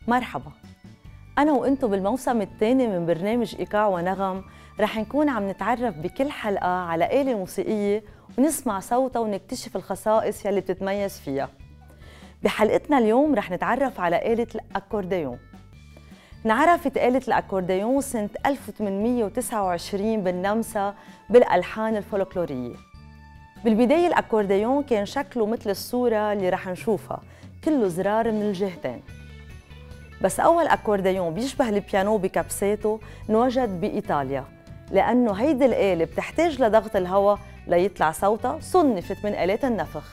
مرحبا، أنا وإنتو بالموسم الثاني من برنامج إيقاع ونغم رح نكون عم نتعرف بكل حلقة على آلة موسيقية ونسمع صوتها ونكتشف الخصائص يلي بتتميز فيها. بحلقتنا اليوم رح نتعرف على آلة الأكورديون. انعرفت آلة الأكورديون سنة 1829 بالنمسا بالألحان الفولكلورية. بالبداية الأكورديون كان شكله مثل الصورة اللي رح نشوفها، كله زرار من الجهتين. بس أول أكورديون بيشبه البيانو بكبساته انوجد بإيطاليا، لأنه هيدي الآلة بتحتاج لضغط الهواء ليطلع صوتها، صنفت من آلات النفخ.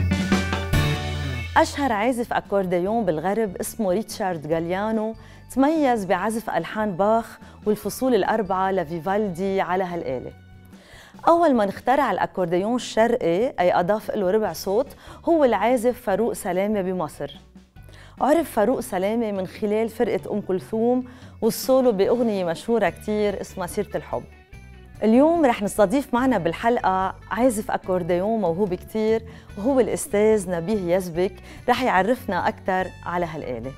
أشهر عازف أكورديون بالغرب اسمه ريتشارد غاليانو، تميز بعزف ألحان باخ والفصول الأربعة لفيفالدي على هالآلة. أول من اخترع الأكورديون الشرقي، أي أضاف له ربع صوت، هو العازف فاروق سلامة بمصر. عرف فاروق سلامة من خلال فرقة أم كلثوم والسولو بأغنية مشهورة كتير اسمها سيرة الحب. اليوم رح نستضيف معنا بالحلقة عازف أكورديون موهوب كتير، وهو الأستاذ نبيه يزبك، رح يعرفنا أكثر على هالآلة.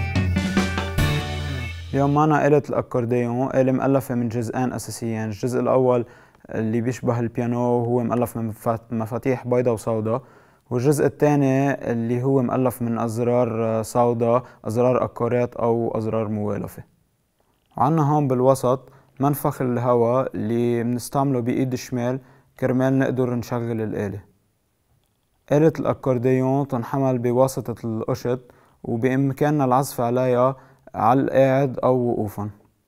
اليوم معنا آلة الأكورديون، آلة مؤلفة من جزئين أساسيين. الجزء الأول اللي بيشبه البيانو هو مؤلف من مفاتيح بيضاء وسوداء، والجزء الثاني اللي هو مؤلف من أزرار سوداء، أزرار أكورات أو أزرار موالفة. وعنا هون بالوسط منفخ الهواء اللي بنستعمله بإيد الشمال كرمال نقدر نشغل الآلة. آلة الأكورديون تنحمل بواسطة القشط، وبإمكاننا العزف عليها على القاعد أو وقوفاً.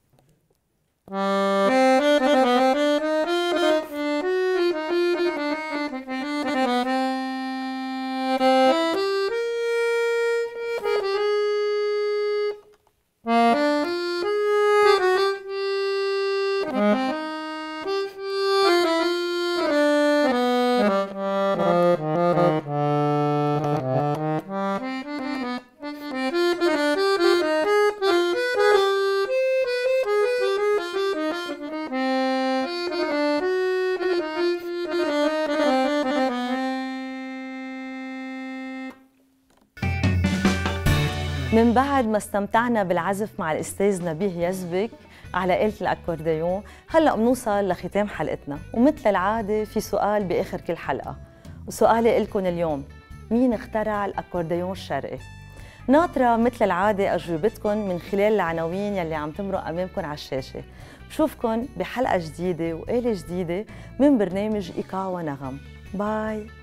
من بعد ما استمتعنا بالعزف مع الأستاذ نبيه يزبك على آلة الأكورديون، هلأ بنوصل لختام حلقتنا، ومثل العادة في سؤال بآخر كل حلقة، وسؤالي إلكم اليوم: مين اخترع الأكورديون الشرقي؟ ناطرة مثل العادة أجوبتكم من خلال العناوين يلي عم تمرق أمامكم على الشاشة. بشوفكن بحلقة جديدة وآلة جديدة من برنامج إيقاع ونغم. باي.